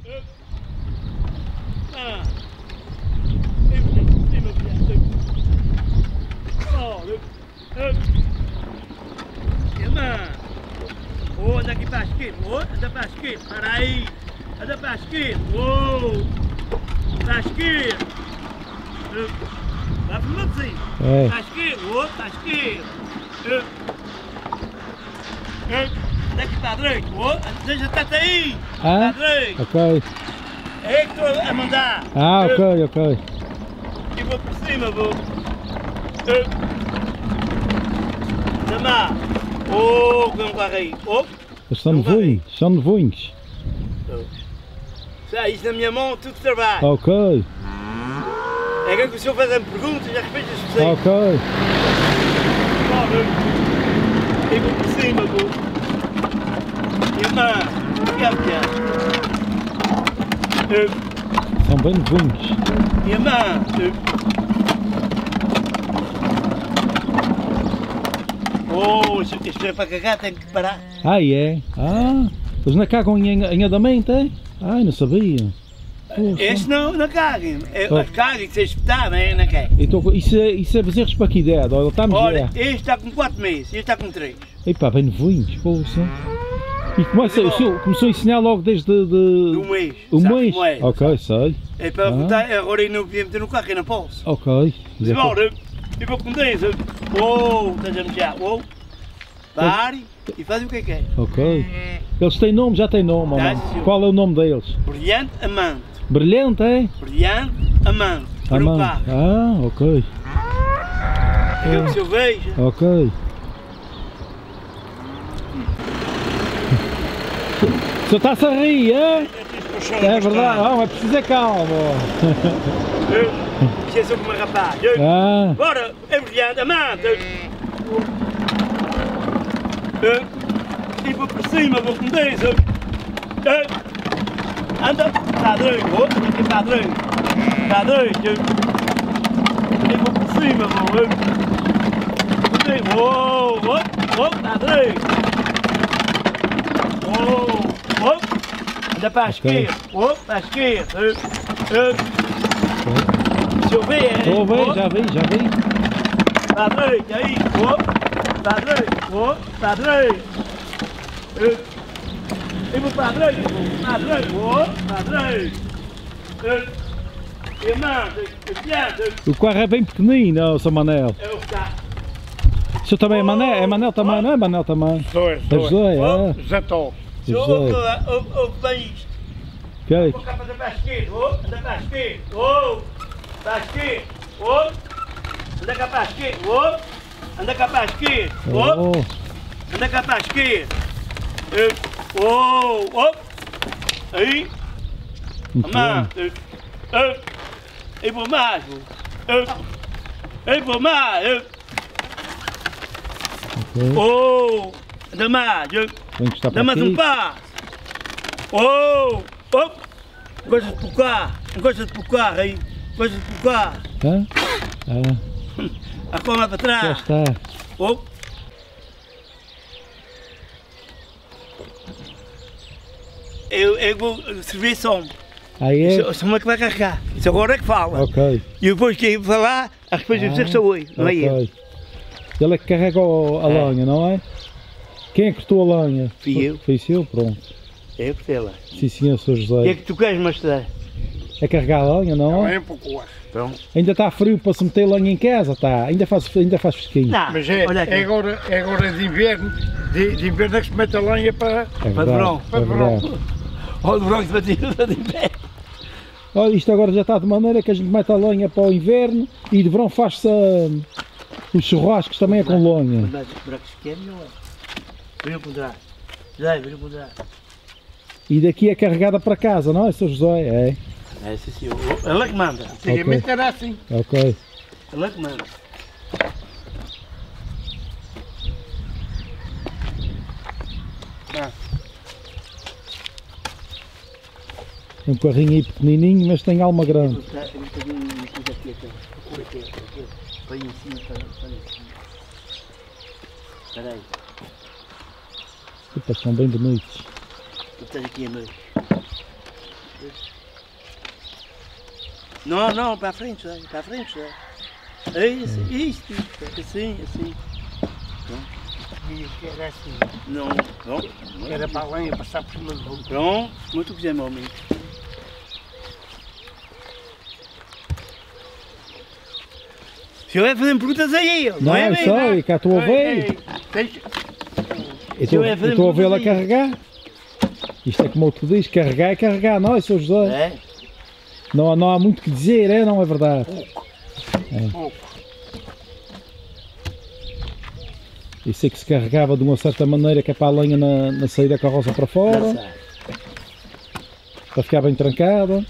Anda aqui para a esquerda, anda para a esquerda, para aí, anda para a esquerda, para a esquerda, vai para assim, para a esquerda, para a esquerda, anda aqui para a direita, deixa até aí, para a direita, ok. é que estou a mandar, ok. E vou por cima, vou, chamar. Vamos lá aí. São nevoinhos. Isto na minha mão, tudo trabalho. Ok. É que o senhor faz-me perguntas, já respeito as pessoas. Ok. E vou por cima, vou. Irmã, São bem nevoinhos. Irmã. Isto é para cagar, tem que parar. É? Eles não cagam em andamento, é? Não sabia. Este não caga. Caga, se espetar, não caga. Então, isso é bezerros para que idade? Olha, este está com 4 meses, este está com 3. Epá, bem nevoinhos, poxa. E começou a ensinar logo desde... Um mês. Um mês? É. Ok, sei. É para botar, agora eu não podia meter no carro, eu não posso. Ok. Embora, eu vou com 10. Estás a mexer, pare e faz o que quer. Ok. Eles têm nome, já têm nome, qual é o nome deles? Brilhante Amante. Brilhante, é? Brilhante Amante. Amante. Ok. É o que eu vejo. Ok. O senhor está-se a rir, é? É verdade, mas precisa calma. Esqueceu como rapaz. Bora, é brilhante Amante. E vou por cima, vou com 10. Anda, está direito, aqui está direito. Está direito. E vou por cima, vou. Está direito. Anda para a esquerda. Para a esquerda. Se eu ver, estou a ver, já vi. Está direito, aí. Está direito. Está direito. E vou para a direita, para a direita. Irmã, o carro é bem pequenino, Sr. Manel. É o carro. O senhor também é Manel? É Manel também, não é Manel também? Sou. José, é? Já estou. Ouve bem isto. Ok. Vou cá para a esquerda, anda para a esquerda, para a esquerda, anda cá para a esquerda, anda cá para a esquerda, anda cá para a esquerda. Aí, amante, aí vou mais, anda mais, dá mais um passo, gosta de pucar aí, gosta de pucar, a cama para trás, já está. Eu vou servir som. É? Som é que vai carregar. Isso agora é que fala. Ok. E depois que eu falar, a resposta de dizer sou eu, não é eu. Ele é que carrega a lenha, não é? Quem é que cortou a lenha? Fui eu. Foi eu, pronto. Eu que sei lá. Sim, senhor, Sr. José. O que é que tu queres mostrar? É carregar a lenha, não é? É um pouco. Pronto. Ainda está frio para se meter lenha em casa, está. Ainda faz fresquinho. Não, mas é agora de inverno. De inverno é que se mete a lenha para... Para verão. É verdade. Olha o verão que se bateu de inverno. Olha, isto agora já está de maneira que a gente mete a lenha para o inverno e de verão faz-se os churrascos também é com lenha. Mas os buracos querem ou é? Vem ao contrário. José, vem ao contrário. E daqui é carregada para casa, não é, Sr. José? É. É, sim, senhor. Ele é que manda. Antigamente era assim. Ok. Ele é que manda. Um carrinho aí pequenininho, mas tem alma grande. Põe em cima, espera aí. Epa, são bem bonitos. Tu estás aqui a meio. Não, não, para frente, Zé, para frente, Zé. É isso, assim, assim. Que era assim. Não, não. Era para a lenha passar por cima do bolo. Pronto, muito bem, meu amigo. O senhor vai fazendo perguntas aí, Não, é eu bem? sei, cá estou a ver. Eu estou a vê-la carregar. Isto é como tu dizes, carregar é carregar, não é, Sr. José? É, Não há muito que dizer, é, não é verdade? Pouco. Eu sei que se carregava de uma certa maneira que é para a lenha na saída da carroça para fora, para ficar bem trancada.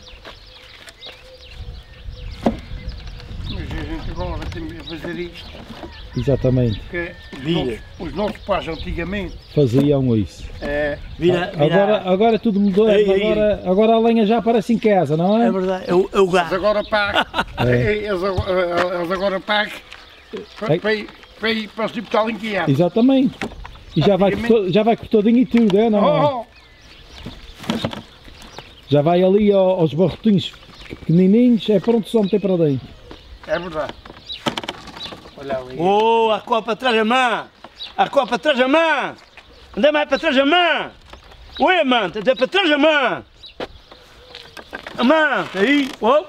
Mas a gente agora tem que fazer isto. Exatamente, Porque Vira. os nossos pais antigamente faziam isso. vira, Agora tudo mudou, Ei, ei, agora a lenha já aparece em casa, não é? é verdade, é o eles gato. agora pagam. Eles agora pagam para ir para o hospital em que é. Exatamente. E já vai cortadinho e tudo, é, não é? Oh, Já vai ali aos barrotinhos pequenininhos, é pronto só meter para dentro. é verdade. Olha ali. Oh, a copa para trás a mão! A copa para trás a mão! Anda mais para trás a mão! Oi, mano, anda para trás a mão! A mão, aí, oh!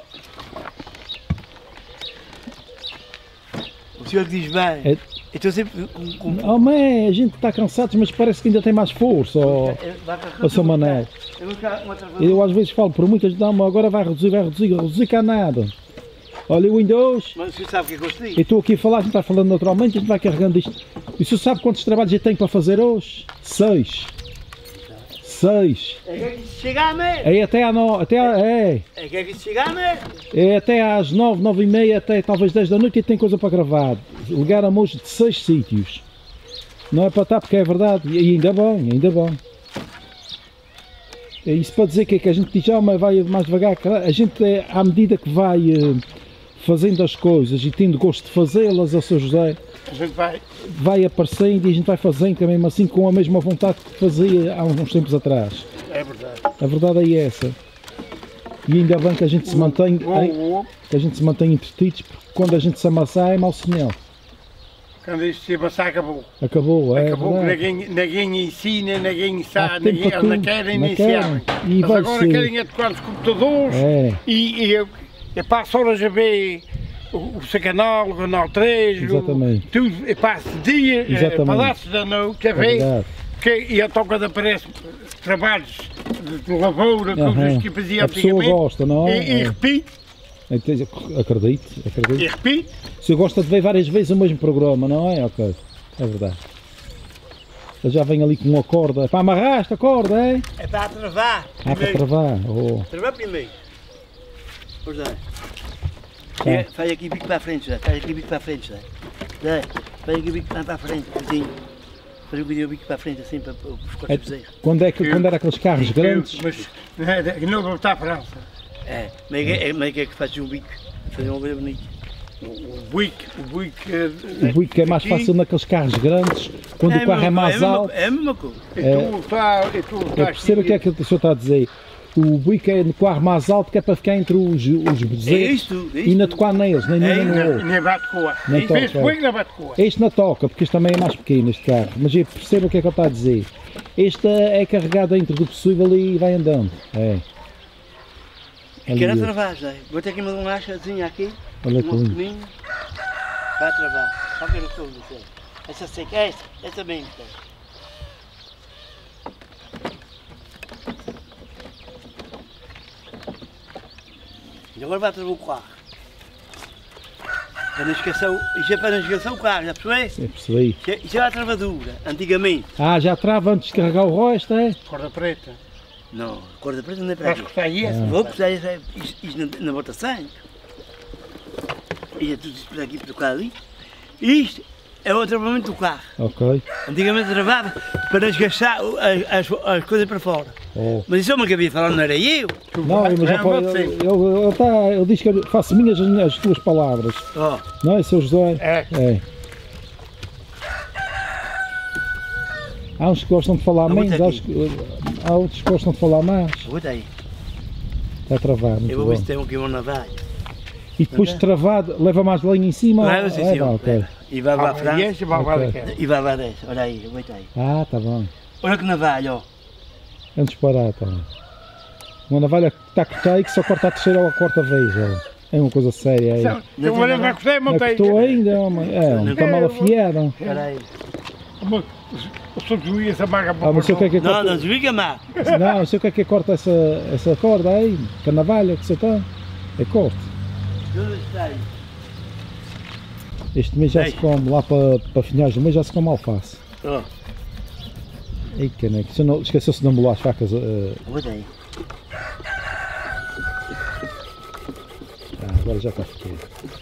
O senhor diz bem. É. Eu estou sempre com... Oh, mãe, a gente está cansado, mas parece que ainda tem mais força, ó São Manel. Eu às vezes falo por muitas, não, agora vai reduzir cá nada. Olha o Windows, Mas você sabe o que é que eu eu digo? estou aqui a falar, a gente está falando naturalmente, a gente vai carregando isto. E o senhor sabe quantos trabalhos eu tenho para fazer hoje? 6. 6. É que é que se chegar mesmo. É até É que é que se chegar mesmo. é até às 9, 9 e meia, até talvez 10 da noite e tem coisa para gravar. Ligaram-me hoje de 6 sítios. Não é para estar porque é verdade. E ainda bem, ainda bem. É isso para dizer que a gente diz, mas vai mais devagar. A gente, à medida que vai fazendo as coisas e tendo gosto de fazê-las, a Sr. José, A gente vai aparecendo e a gente vai fazendo também assim com a mesma vontade que fazia há uns tempos atrás. é verdade. A verdade é essa. E ainda bem que a gente se mantém, que a gente se mantém entretidos, porque quando a gente se amassar é mau sinal. Quando isto se passar, acabou. Acabou, é Acabou que verdade. ninguém ensina, ninguém Há sabe, tempo ninguém, para eles não tudo, querem não nem querem. sabem. E Mas vai agora ser. querem é tocar os computadores É, eu passo horas a ver o seu canal, o canal 3, Exatamente. tudo, eu passo dias, Exatamente. pedaços da noite a é ver. verdade. E então quando aparece trabalhos de lavoura, Aham. coisas que fazia A pessoa antigamente, gosta, não é? e repite, Acredito. e repite. O senhor gosta de ver várias vezes o mesmo programa, não é? Ok, é verdade. Ele já vem ali com uma corda. Para amarrar esta corda, é? É para travar. Ah, para travar. Oh. Travar primeiro. Pois é. Tá. Faz aqui bico para a frente, Zé. Faz aqui bico para a frente, Zé. Zé, faz aqui bico para a frente, assim. Faz o bico para a frente, assim, para os cortes de bezerro. Quando era aqueles carros grandes, Mas não vou estar a França. É, mas é que é que faz um bico? Fazer uma coisa bonita. O buique, o buico é mais fácil naqueles carros grandes, quando o carro é mais alto. É a mesma coisa. Eu percebo o que é que o senhor está a dizer. O buico é no carro mais alto, que é para ficar entre os É bezerros isto, e não tocar neles, nem É, no outro. Nem bate coa. Nem Em vez de toca. buique, não bate coa. Este não toca, porque este também é mais pequeno, este carro. Mas eu percebo o que é que ele está a dizer. Este é carregado dentro do possível e vai andando. É. Ali, Quero travar, Zé. Vou ter que mandar uma achazinha aqui. olha que lindo. pequenino. Para travar. Só que eu estou a dizer. Essa seca, essa bem. E agora vai travar o carro. Para não esquecer, isto é para não esquecer o carro, já percebeu? Eu percebi. Isto é a travadura, antigamente. Ah, já trava antes de carregar o rosto, é? Corda preta. Não, corda preta não é para Vais aqui. cortar isso? Vou precisar isto na bota sangue. Isto é tudo por aqui, por cá ali. Isto é o travamento do carro. Ok. Antigamente travava para não esgastar as coisas para fora. Oh. Mas isso é uma que havia falado, não era eu. Não, mas já pode, ele diz que eu faço minhas as tuas palavras. Oh, Não é, Sr. José? É. É. Há uns que gostam de falar Não, menos, muito há outros que gostam de falar mais. aguenta aí. Está travado, muito Eu vou ver se bom. tem aqui uma navalha. E depois de travado, leva mais lenha em cima? Leva, sim, senhor. Ok. E vai lá à E frente. este vai lá Ok. daquela. E vai lá dessa. Olha aí, aguenta aí. Ah, tá bom. Olha que navalha, ó. É um disparate, tá bom. Uma navalha que está a cortar e que só corta a terceira ou a quarta vez, ó. É uma coisa séria aí. Eu vou levar com você, Não montei. cortou ainda, homem. É, homem, está mal afiado. Espera aí. O seu juiz amaga para Ah, mas sei o que é que Não, corta. não desliga mais. Não, sei o que é corta essa corda aí. Que a navalha que você tem. É corte. Tudo está aí. Este mês já se come, lá para finais do mês já se come alface. Ó, Ei, caneco, esqueceu-se de embolar as facas. aguenta aí. Agora já está pequeno.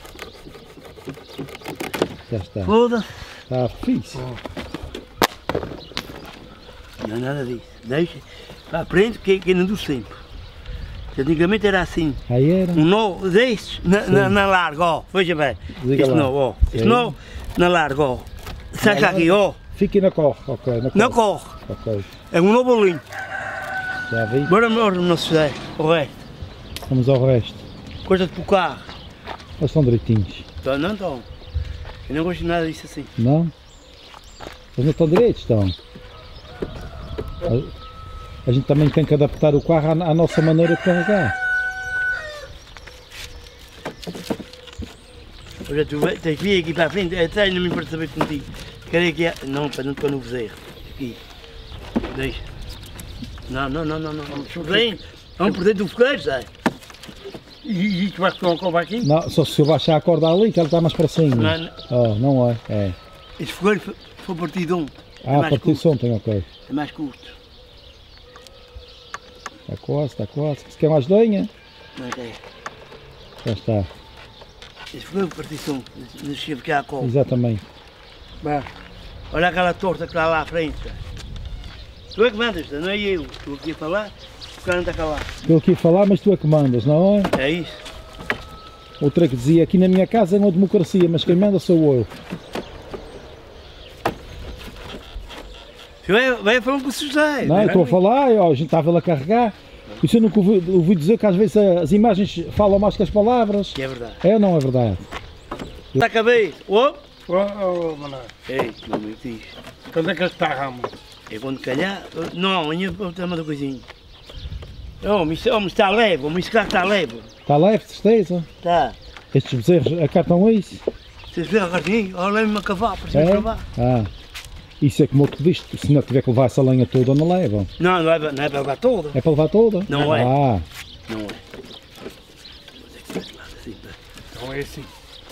Já está. Foda-se. Está fixe. Não é nada disso. Deixa. Aprende que não do sempre. Antigamente era assim. Aí era. Um nó destes na larga, ó. Veja bem. Diga Este lá. nó, ó. Este Sim. nó na larga, ó. Saca aqui, ó. Fica e não corre. Ok, Não corre. Ok, É um nó bolinho. já vi. Agora não se der. O resto. Vamos ao resto. Coisa de para o carro. Eles estão direitinhos. Então, não estão. Eu não gosto de nada disso assim. Não? Eles não estão direitos, estão. A gente também tem que adaptar o carro à nossa maneira de carregar. Olha, tu tens que vir aqui para a frente, atrás não me importa saber contigo. Quero aqui. Não, para não tocar no bezerro. Aqui. Deixa. Não. Vem. Vamos por dentro do fogueiro, sai. E tu vais com a cova aqui? Não, só se eu baixar a corda ali que ela está mais para cima. Não. Oh, não é? É. Este fogueiro foi partido ontem. É Ah, mais partiu-se curto. ontem, ok. É mais curto. Está quase, está quase. Se quer mais lenha? Não é? Já está. Este fogueiro partiu-se ontem. Deixa eu ficar a cola. Exatamente. Vá. Olha aquela torta que está lá à frente. Sai. Tu é que mandas, não é eu. Estou aqui a falar, o cara não está calado. Estou aqui a falar, mas tu é que mandas, não é? É isso. Outra que dizia, aqui na minha casa é uma democracia, mas quem manda sou eu. Vai falando com o José. Não, eu estou a falar, ó, a gente estava a carregar. E você nunca ouviu dizer que às vezes as imagens falam mais que as palavras? Que é verdade. É ou não é verdade? Está a cabeça. Oh! Manuel. Ei, não me diz. Quando é que está a rama? É quando calhar. Não, amanhã vou ter uma coisinha. Oh, mas está leve, o meu carro está leve. Está leve, de certeza? Está. Estes bezerros acartam isso? Vocês viram a cartinha? Olha, leve-me a cavalo, para cima É? de cavalo. Ah, isso é como tu viste, se não tiver que levar essa lenha toda, não levam. Não é para levar toda. É para levar toda? Não é. Ah, Não é. Mas é que faz mal assim, pá. Não é assim.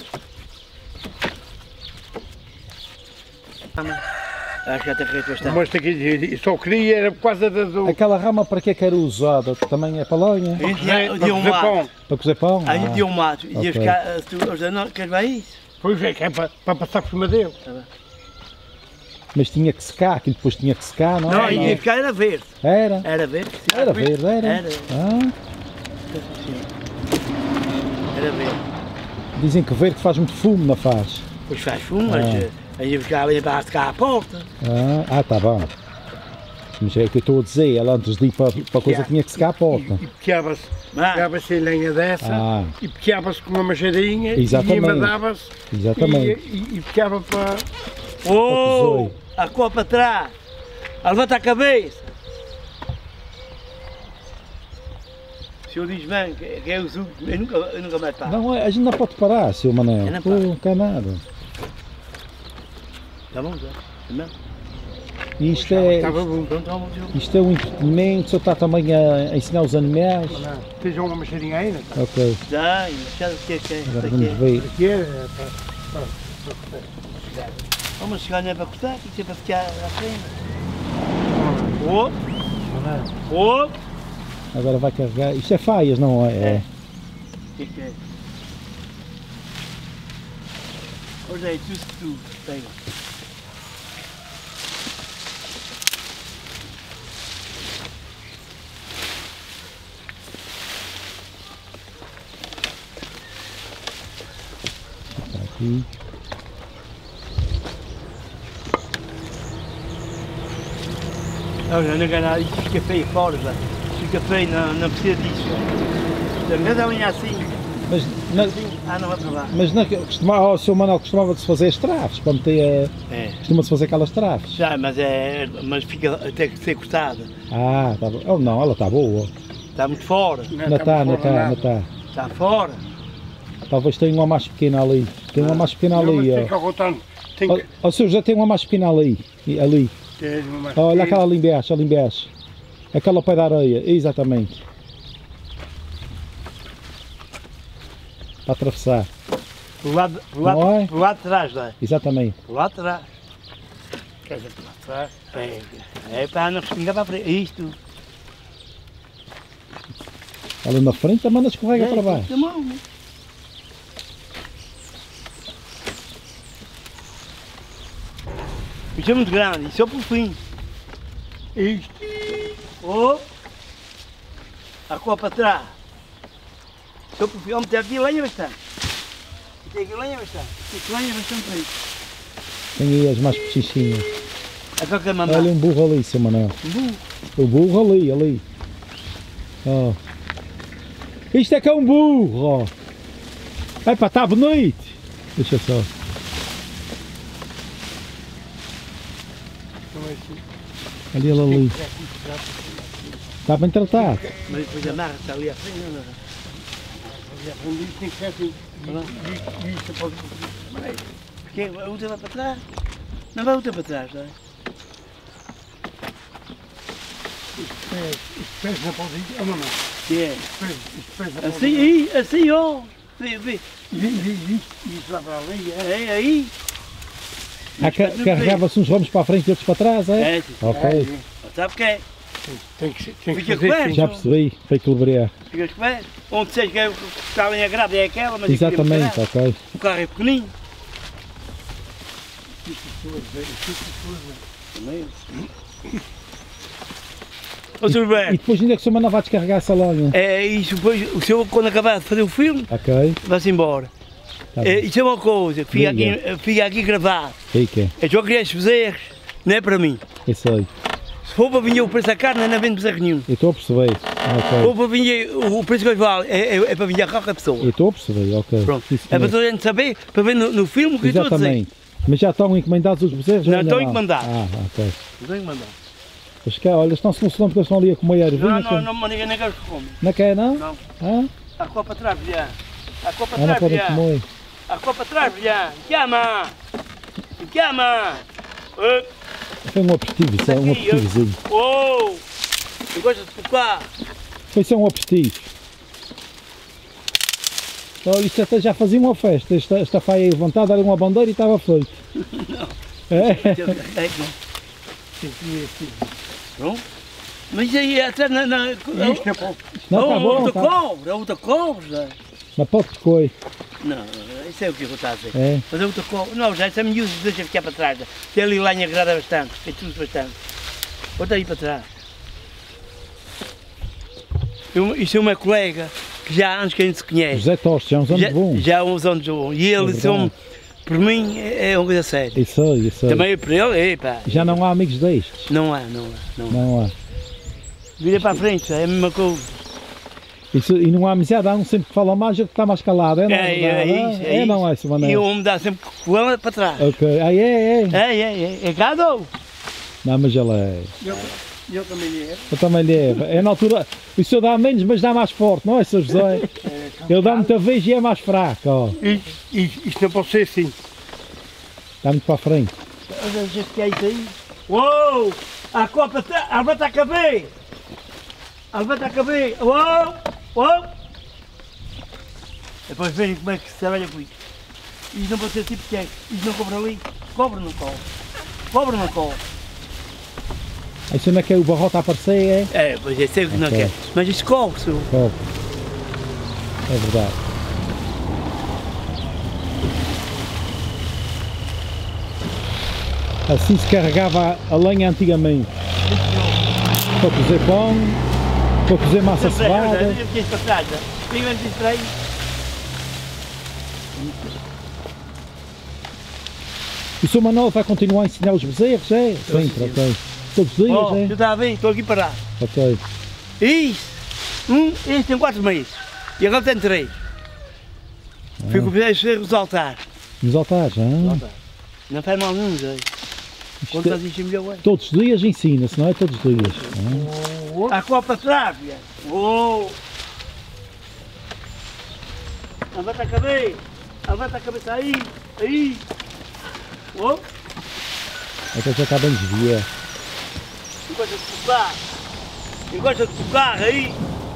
Acho que até que tu está. Mas aqui só queria era por causa do. aquela rama para que é que era usada? Também é para lenha? A gente Para tinha um fazer mato. pão. Para cozer pão? A gente tinha um mato. E Ok. os caras, não, queres ver isso? Pois é, que é para passar por cima dele. Mas tinha que secar, aquilo depois tinha que secar, não Não, é? a gente ia ficar era verde. Era? Era verde. sim. Era verde, era? Era. Ah, Era verde. dizem que verde faz muito fumo, não faz? Pois faz fumo, mas a gente ficava ali para secar a porta. Tá bom. Mas é o que eu estou a dizer, ela antes de ir para a coisa tinha que secar a porta. E pequeava-se a lenha dessa Ah, e pequeava-se com uma machadinha Exatamente. e emadava-se exatamente. e pequava para. Oh! tesouro. A copa atrás! Levanta a cabeça! Se eu diz bem que é o suco, eu nunca mais paro. Não, a gente não pode parar, seu Manel. Eu não Pô, paro. não quer nada. Tá bom, já? É mesmo? E isto Estava bom. Pronto, vamos ver. isto é um entretenimento, só está também a ensinar os animais. Tens uma machadinha ainda? Ok, Já, já o que é que é? agora vamos ver. Aqui é Vamos chegar não é para cortar, tem que ser para ficar à frente. Oh! Oh! Agora vai carregar. Isto é faias, não é? É. O que é? Olha aí, tu pega. Está aqui. Não, não é nada, isto fica feio fora, já. Fica feio, não precisa disso. Mas a linha assim. Mas, Não vai para lá. mas o seu Manuel costumava-se fazer as traves, para meter, costuma-se fazer aquelas traves. Já, mas fica, tem que ser cortada. Ah, tá bom. Oh, não, ela está boa. Está muito fora. Não está. Está fora. Talvez tenha uma mais pequena ali. Tem uma mais pequena ali, ó. O seu José tem uma mais pequena ali. Ali. Olha aquela ali embaixo, Aquela ao pé da areia, exatamente. Para atravessar. Pro lado de trás, não é? Exatamente. Pro lado de trás. Quer dizer, pro lado de trás. É para não escorregar para a frente. Isto. Ali na frente também não escorrega para baixo. Isto é muito grande, isso é para o fim. Isto. A cor para trás. Isso é para o fim. Vamos ter aqui lenha bastante. Tem aqui lenha bastante. Tem lenha bastante para isso. Tem aí as mais pechinchas. A qualquer maneira. Olha um burro ali, seu Manuel. Um burro? O burro ali. Oh. Isto é que é um burro, ó. Epá, está bonito. Deixa só. Olha ele ali. Está bem tratado. Mas depois amarra-se ali à frente, não é? Ali à frente isto tem que ser assim. Isto pode... Porque a outra vai para trás. Não vai a outra para trás, não é? Isto pesa na pontinha. Não. Que é? Isto pesa na pontinha. Assim, ó. Vê. Isto vai para ali. É aí. Carregava-se uns ramos para a frente e outros para trás, é? É, Ok. sabe o que é? Tem que Fica fazer coberto. assim. Já percebi, foi equilibrar. Ficas coberto. Onde seja que está a linha grave é aquela, mas Exatamente, ok. o carro é pequenino. Ô, Sr. E Roberto, depois ainda é que o seu Manuel vai descarregar essa lenha. é isso, depois o senhor quando acabar de fazer o filme, Ok. vai-se embora. Tá bem. Isso é uma coisa, fica aqui gravado. Fica. Eu só queria estes bezerros, não é para mim. Isso aí. Se for para vir o preço da carne, não vende bezerro nenhum. Eu estou a perceber. Se for Ok. para vir o preço que eu vale, é para vir a qualquer pessoa. Eu estou a perceber, ok. Pronto. Sim, É para senhor. toda a gente saber, para ver no filme o que eu estou a dizer. Exatamente. Mas já estão encomendados os bezerros? Não, ou ainda estão encomendados. Ah, ok. Não tenho que mandar. Mas cá, olha, estão-se consolando porque eles estão ali a comer ervinha. Não me ninguém nem quer que come. Não quer, não? Não. Ah? A cor para trás, Vilhã. A cor para Ah, não trás, podem Vilhã. comer. A cor para trás, Vilhã. Chama! Chama! Foi um aperitivo, isso é um aperitivozinho. Oh! Eu gosto de tocar. Foi só um aperitivo. Olha, isto até já fazia uma festa. Esta faia aí levantada, era uma bandeira e estava feito. Não. É. É que não. Pronto? Mas aí até na... Isto é pouco. Não, está bom. outra Tá. cobra, outra cobra. Na pote de coi. Não, isso é o que eu estou a dizer. É. Mas a outra cobra... Não, já essa miúda deixa ficar para trás. Tem ali lenha grada bastante, tem tudo bastante. Outra aí para trás. Isso é uma colega que já há anos que a gente se conhece. José Toste, já uns anos bons. Já há uns anos bons. E eles verdade. são, por mim, é uma coisa séria. Isso aí, isso aí. Também para ele, epá. Já não há amigos destes. Não há. Não há. Vira para a frente, é a mesma coisa. Isso, e não há amizade, há um sempre que fala mais e outro que está mais calado. É, não é? isso. É, não é, Sr. E o Manuel? homem dá sempre com ela para trás. Ok. Ah, é. É gado. Não, mas ele é. Eu também lhe Eu também levo. É na altura. O senhor dá menos, mas dá mais forte, não é, Sr. José? Ele dá muita vez e é mais fraco, ó. Isto não pode ser assim. Está muito para a frente. Olha o jeito que é isso aí. Uou! A copa está... A levanta a cabeça! A levanta a cabeça! Uou! Depois verem como é que se trabalha com isso. Isto não pode ser tipo que é. Isto não cobra ali. Cobra não cobra. Cobra não cobra. Aí se não é que é o barrote a aparecer, é? É, pois é, sei o que não Ok. quer. Mas isto cobre, senhor. Cobre. É verdade. Assim se carregava a lenha antigamente. Para cozer pão, para cozer massa cevada. Eu fiquei para trás. Fica antes disso aí. E o Sr. Manuel vai continuar a ensinar os bezerros, é? Sempre, ok. Todos os dias, Oh, é? tu está a ver? Estou aqui parado. Ok. Isso! Este tem 4 meses. E agora tem 3. Fico a os altares. Nos altares, Não faz mal nenhum, Zé. Quando faz isto melhor, é. Todos os dias ensina-se, não é? Todos os dias. A copa atrás, viado. Oh! Levanta a cabeça. Levanta a cabeça aí. Aí. Oh! Até já está bem desviado. Encosta de tocar. Encosta de tocar aí.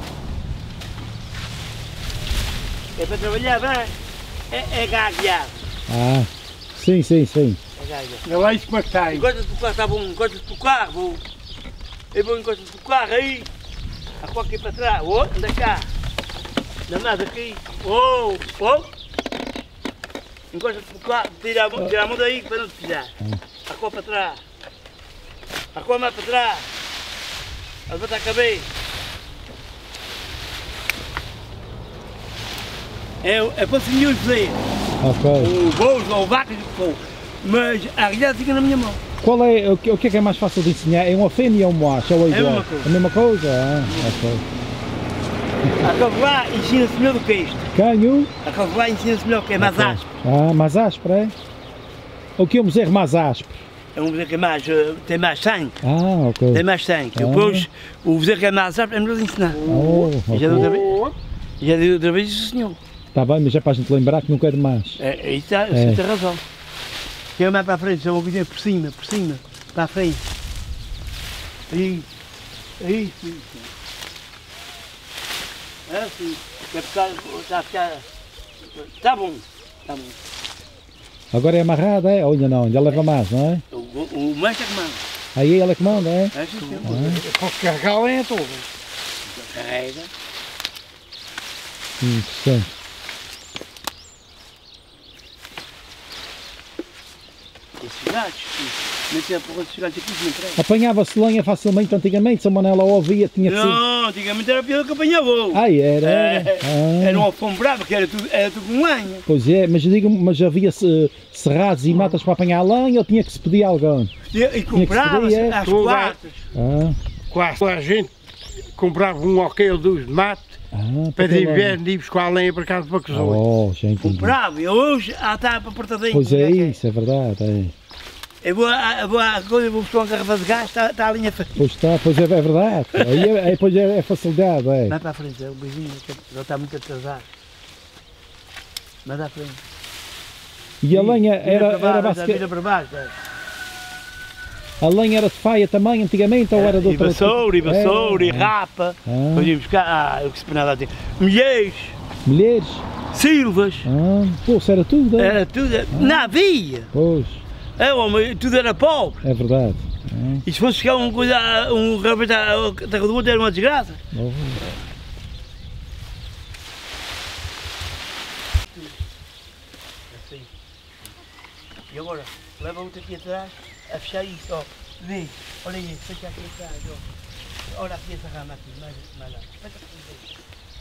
É para trabalhar bem. É gaguear. Ah, sim, sim, sim. É gaguear. Não é isso como é que está. Encosta de tocar, está bom. Encosta de tocar, vou. Eu vou encosta de tocar aí. A coca aqui para trás. Oh, anda cá. Anda mais aqui. Oh, oh. Encosta de tocar. Tira a mão daí para não te pisar. A copa para trás. A copa mais para trás. Levanta a cabeça. É para se nenhum fazer. Ok. O bolos ou vacas, o que for. Mas a realidade fica na minha mão. Qual é, o que é mais fácil de ensinar? É uma fêmea ou um macho? Ou é igual? a mesma coisa. A mesma coisa? Ah, ok. A cavlar ensina-se melhor do que isto. Canho? A cavlar ensina-se melhor, que é mais áspero. Ah, mais áspero, é? O que é um bezerro mais áspero? É um bezerro que é mais, tem mais sangue. Ah, ok. Tem mais sangue. Depois, o bezerro que é mais áspero é melhor de ensinar. Oh, ok. Já deu outra vez isso, senhor. Está bem, mas é para a gente lembrar que nunca é demais. Isso você tem razão. Quem mais para a frente, só uma coisinha por cima, para a frente. Aí, sim. É assim, está a ficar, está bom, está bom. Agora é amarrada, é? Ou ainda não? Ainda leva mais, não é? O mancha que manda. Aí ela que manda, é? É sim, senhor. Eu posso carregá-la em toda. Carrega. Interessante. Esses gatos, não tinha porra de gatos aqui, não interessa. Apanhava-se lenha facilmente antigamente, se a Manela ouvia, tinha que ser... Não, antigamente era pior do que apanhava. Ai, era? Era um alfombrado, que era tudo com lenha. Pois é, mas havia cerrados e matas para apanhar lenha ou tinha que se pedir a alguém? E comprava-se é? às quartas. Quase toda a gente comprava um ok ou dois de mate para de inverno ir buscar a lenha para casa para cozer. Oh, já entendi. Comprava, e hoje está para a portadinha. Pois é isso, é verdade. É. Eu vou buscar uma garrafa de gás, está a linha feita. Pois está, pois é verdade. Aí pois é facilidade. É. Vai para a frente, o beijinho, ele está muito atrasado. Mas à frente. E a lenha era basicamente... Vira para baixo. A lenha era de faia também antigamente ou era de outra? E vassoura, e rapa. Podíamos buscar, o que se penava ter. Mulheres. Mulheres? Silvas. Pô, isso era tudo, é? Era tudo. Não havia. Pois. Tudo era pobre. É verdade. E se fosse chegar um rapaz da rua, era uma desgraça. Assim. E agora, leva outra aqui atrás, a fechar isso, ó. Vê, olha aí, fecha aqui atrás, ó. Olha aqui essa rama aqui, mais lá. Fecha aqui.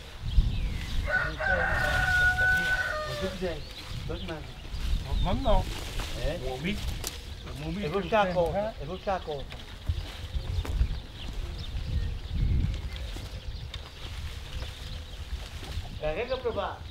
Se tu quiser, dois manos. Vamos não. É? O amigo. Eu vou buscar a corda, Carrega para baixo.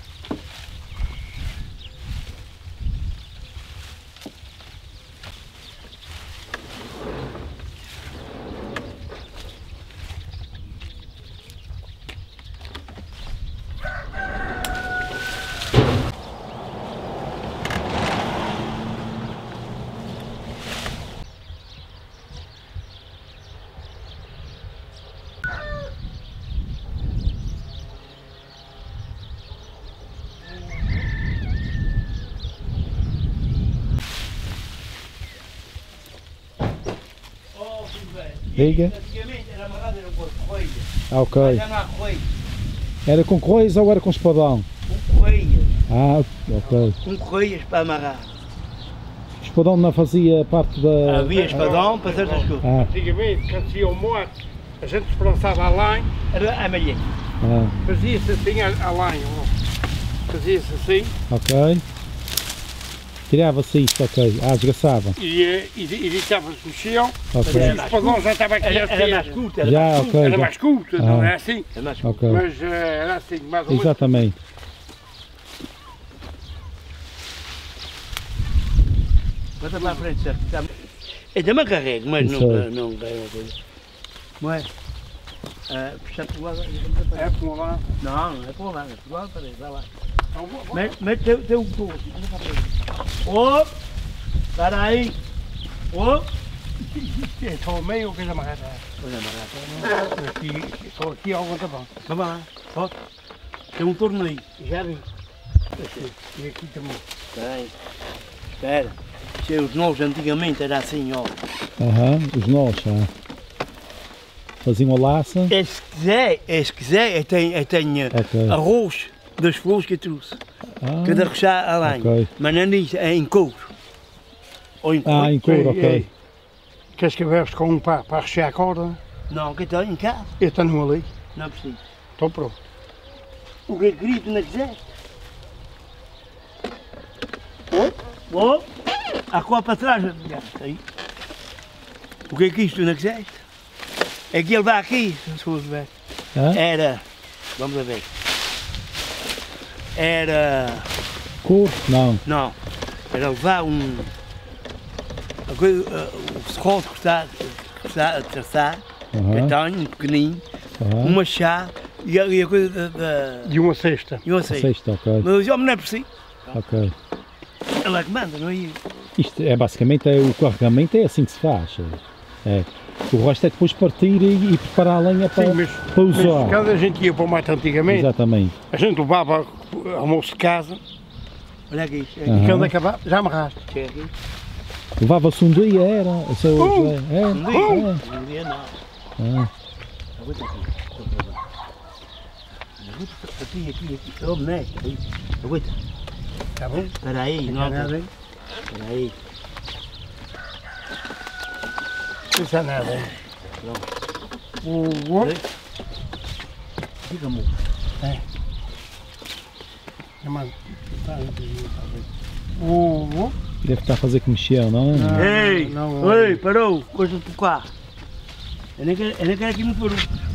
Diga. Antigamente era amarrado, era com correia. Ok. Já não há correia. Era com correias ou era com espadão? Com correias. Ok. Com correias para amarrar. Espadão não fazia parte da... Havia espadão para certas coisas. Antigamente, quando se ia ao morte, a gente esperançava a lenha. Era a malha. Fazia-se assim a lenha. Fazia-se assim. Ok. Tirava-se isto, ok. Ah, desgraçava. E deixava-se no chão. Ok. Os pagões já estavam aqui a Era mais ter. curto, Já, mais curto. ok. Era já. mais curto, não é assim? Era mais curto. Ok. Mas era assim, mais ou menos. Exatamente. Bota para a frente, certo? Eu também carrego, mas Isso não, é. não carrego uma coisa. Mas, puxa por lá. É como lá. Não, não é por lá, é por lá, peraí, vai lá. Então, Mete teu povo, anda para frente. Ô, para aí. Ô, é só meio coisa mais. olha, barata, Aqui, só aqui alguma tá bom. não vai lá, ó. Tem um torneio. Já vi. E aqui também. Espera aí, espera. Os nós antigamente era assim, ó. Aham, os nós, já. Faziam a laça. Se quiser, eu tenho Ok. arroz das flores que eu trouxe. Ah, Cada rechá a lenha. ok. Mas não é nisso, é em couro. Ou em couro. Ah, em couro, ok. Queres que eu veste com um para rechear a corda? Não, que está em casa. Eu tenho um ali. Não preciso. Estou pronto. O que é que tu não quiseste? Oh, a copa para trás. Aí. O que é que isto tu não quiseste? É que ele vai aqui, se for ver. Hã? Era, vamos a ver. Era, Cor? Não. não, era levar a coisa, o serrote que está a traçar, que Aham. tenho, um pequenino, Aham. uma chá e a coisa da E uma cesta. eu sei. Sexta, ok. Mas o homem não é preciso. Ok. Ele é que manda, não é eu. Isto é basicamente o carregamento é assim que se faz. É. O resto é depois partir e preparar a lenha para, Sim, mas, para usar. mas quando a gente ia para o mato antigamente, Exatamente. a gente levava almoço de casa Olha aqui, isto é Aham. e quando acabava, já amarraste. aqui, chega aqui. Levava-se um dia, era. Isso é, é. Um dia, um dia não. Ah, Aguenta aqui. Aguenta aqui. Oh, mexe, aí. Aguenta. Está bom? Espera aí, não. Nada, hein? Espera aí. Não precisa nada, hein? Pronto. O outro, Fica amor. mano, o deve estar a fazer comichão, não é? Não. Ei, não. ei, parou. Coisa do carro. Eu nem quero aqui me pôr.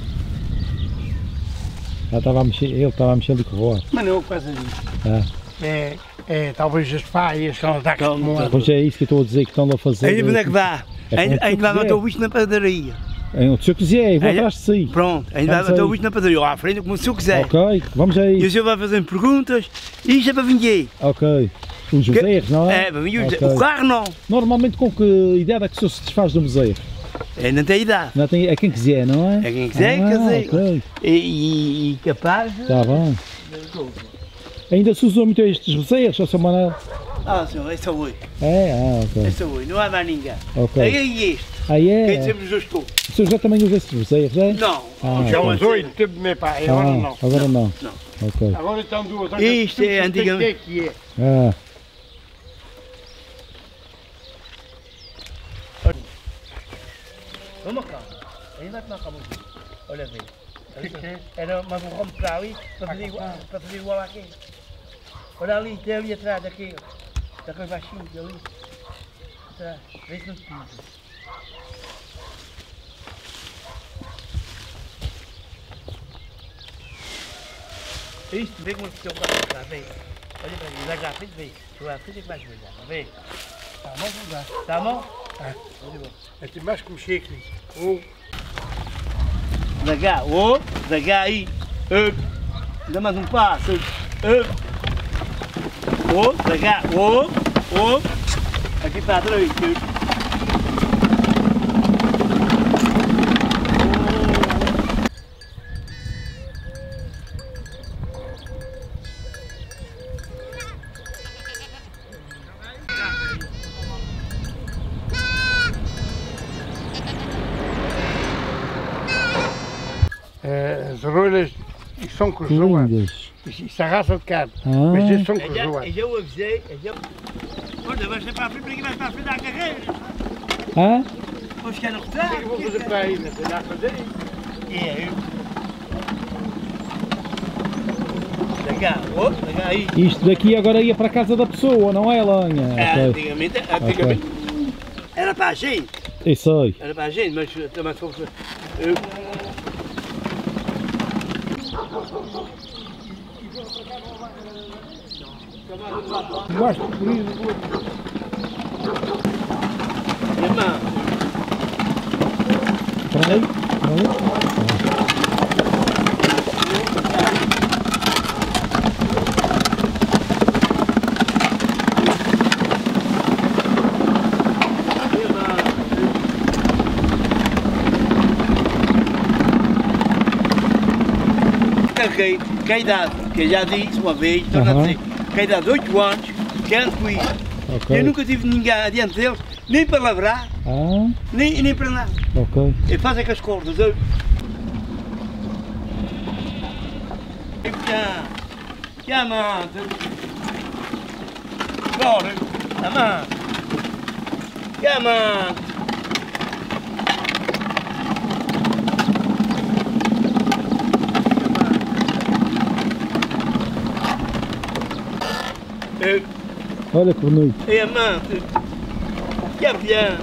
Ele estava a mexer ali com o rosto. mas não passa disso. Ah. É talvez as paias que ela está Calma, acostumada. Pois é isso que eu estou a dizer que estão a fazer. Ainda onde é que vá? É como tu Ainda vai quiser. matar o bicho na padaria. Se eu quiser, vou Ainda- atrás de si. Pronto, ainda vai Vamos matar o aí. bicho na padaria. Lá à frente, como se eu quiser. Ok, vamos a E o isso. senhor vai fazendo perguntas e isto é para vingar. Ok. Os erros, não é? É, para vingar. Ok. O carro não. Normalmente com que idade é que o senhor se desfaz do museu? É, não tem idade. Não tem, é quem quiser, não é? É quem quiser, quer dizer. Ok, E capaz de. está bem. Ainda se usam muito estes bezerros, ó Sr. Manuel? Ah, senhor, esse é o oi. É, ok. Esse é o oi. Não há mais ninguém. Ok. Aí é este. Aí Quem é. sempre os estou. O senhor já também usa estes bezerros, é? Não. Ah, Já ok. uns 8, teve meu pai, agora não. Agora não. Não. Ok. Agora estão duas. Isto é antigamente. O que é? Ah, Vamos cá. Ainda vai tomar calma. Olha bem. Era mais um ramo para ali para fazer igual aqui. Olha ali, tem ali atrás daquele. Daquele baixinho ali. Atrás. Vê se não te pinta. Isto, vê como é que o carro está, vê. Olha para mim, vai já à frente, vê. Tu vai à frente é que vais ver já, vê. Está a mão, não dá. Está a mão? É ter mais que mexer aqui. Devagar, devagar aí. Dá mais um passo. Devagar, aqui para trás. As rolhas são cruzoadas. lindas. Isso é raça de carne. Ah. Mas estes são Eu cruzoadas. já o avisei. Olha, vai ser para a frente, para aqui vais para a frente da carreira. Ah? Vamos ficar no O que é que eu vou fazer retrato. para aí? Não sei lá fazer. É, eu. cá, aí. Isto daqui agora ia para a casa da pessoa, não é lenha? Antigamente era para a gente. Isso aí. Era para a gente, mas também foi. Gosto por isso. Irmã. Peraí. Que a idade, que eu já disse uma vez, torna a dizer, que a idade de 8 anos, que ando com isso. Okay. Eu nunca tive ninguém adiante deles, nem para lavrar, nem para nada. Ok. E fazem com as cordas. Eu... Que amante. Agora, amante. Que amante. Olha que bonito. É amante. Que avião.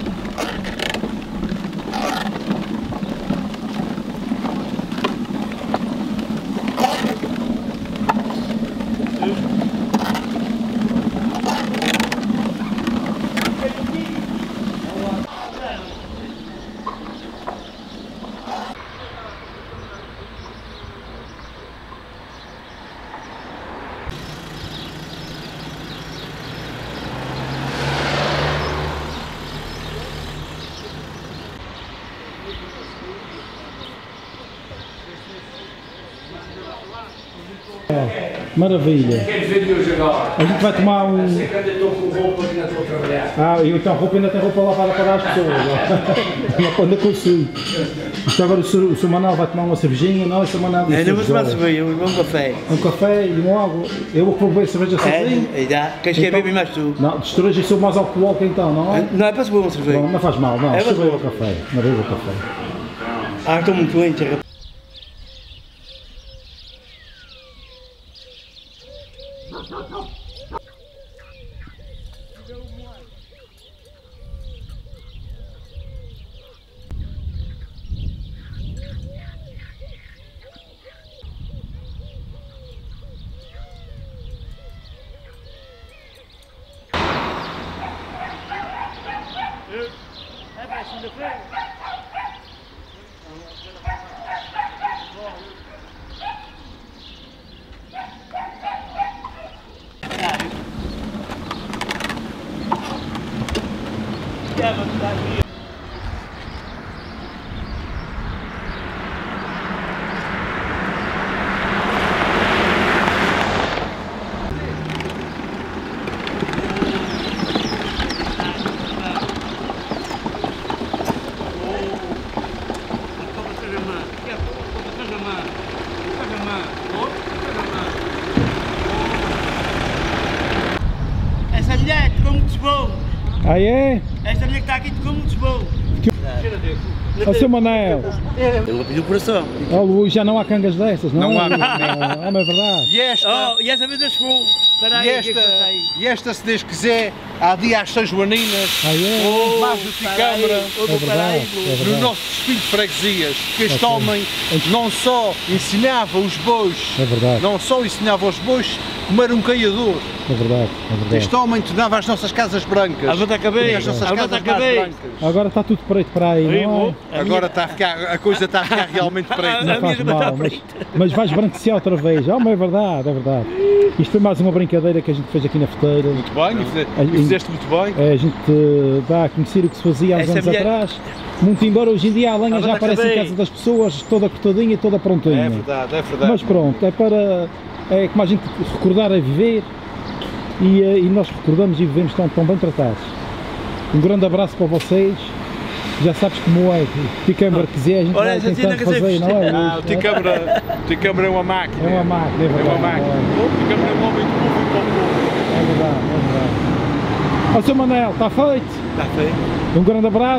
Maravilha. Quer dizer de hoje agora? A gente vai tomar um... Sei que ainda estou com roupa que ainda estou a trabalhar. Eu então ainda tenho roupa lavada para dar às pessoas. Ainda consigo. Isto agora o Sr. Manuel vai tomar uma cervejinha, não, o Sr. Manuel disse. Não vou tomar cerveja, vou um café. Um café e uma água. Eu vou beber cerveja sozinho. Queres que beber mais tu? Não, destruir e sou mais alcoólico então, não é? Não é para se beber uma cerveja. Não faz mal, não. É para beber o café. Não bebo o café. Estou muito doente, rapaz. É para segunda-feira. Essa mulher tocou muito bom. Ah é? Esta mulher que está aqui tocou muito bom. Ó Sr. Manel. Ele não pediu coração. Ó Luís, já não há cangas dessas, não? Não há. Não é verdade. E essa vez chegou. e esta, se Deus quiser, há dia às 6 joaninas, Ah é? mais do Ticâmara, É verdade. no nosso desfile de freguesias, que este homem não só ensinava os bois, É verdade. não só ensinava os bois, como era um caiador. É verdade. É verdade. Este homem tornava as nossas casas brancas. Levanta a cabeça, As nossas levanta casas a mais cabeça. brancas. Agora está tudo preto para aí, não é? Agora está a ficar, a coisa está a ficar realmente preta. Não faz mal, mas vais branquear outra vez. É verdade, é verdade. Isto foi mais uma brincadeira que a gente fez aqui na Feteira. Muito bem, e fizeste muito bem. A gente dá a conhecer o que se fazia há uns anos atrás. Muito embora hoje em dia a lenha já aparece em casa das pessoas, toda cortadinha e toda prontinha. É verdade, é verdade. Mas pronto, é para... É como a gente recordar a viver e nós recordamos e vivemos tão bem tratados. Um grande abraço para vocês. Já sabes como é, o Ticâmara quiser, a gente vai tentar fazer, não é? O Ticâmara é uma máquina. É uma máquina, é verdade. É uma máquina. O Ticâmara é um homem de povo e para o povo. É verdade, é verdade. Ó Sr. Manel, está feito? Está feito. Um grande abraço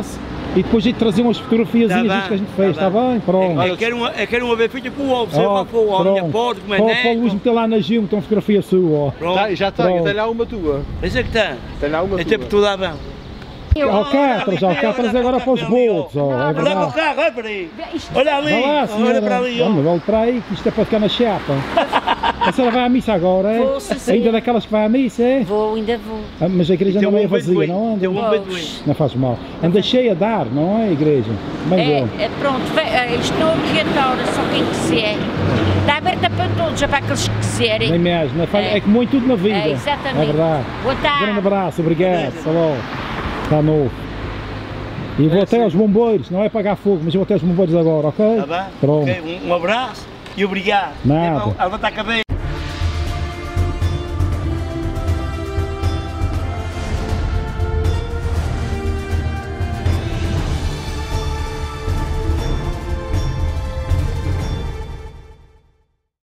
E depois a gente trazia umas fotografiazinhas Tá disto que a gente bem, fez, tá está bem? Pronto. Eu quero uma vez feita com o ovo, sei qual for a minha porta, como é Para o Luís meter lá na Gil, então fotografia sua, ó. Pronto. Tá, já tenho, tem lá uma tua. Esse é que está. Tem lá uma Até por tudo lá bem. Alcatraz agora para os bolos, ó. É Olha para o verdade. carro, olha para aí. Olha ali, Vai lá, senhora. olha para ali. ó. Vamos, olha para aí, que isto é para ficar na chapa. A senhora vai à missa agora, é? Vou, sim. Ainda daquelas que vai à missa, é? Vou, ainda vou. Ah, mas a igreja Tem não é um vazia, beduíno, não anda? tem um Pois. beduíno. Não faz mal. Anda cheia de ar, não é, a igreja? Bem bom. Pronto, isto não é obrigatório, só quem quiser. Está aberta para todos, é para aqueles que quiserem. Nem mesmo, não é, é como em tudo na vida. É, exatamente. É verdade. Boa tarde. Grande abraço, obrigado. Salão. Está novo. E vou até aos bombeiros, não é apagar fogo, mas eu vou até aos bombeiros agora, ok? Tá bem? Pronto. Ok, um abraço e obrigado. Nada. A levantar a cabeça.